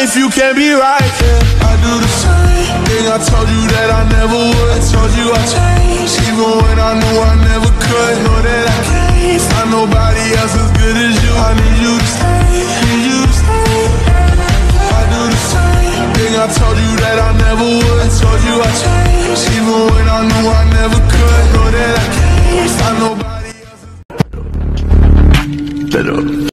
if you can't be right, yeah. I do the same thing I told you that I never would. I told you I changed, even when I knew I never could. Know that I can't find nobody else as good as you. I need you to stay, need you to stay. I do the same thing I told you that I never would. I told you I changed, even when I knew I never could. Know that I can't find nobody else as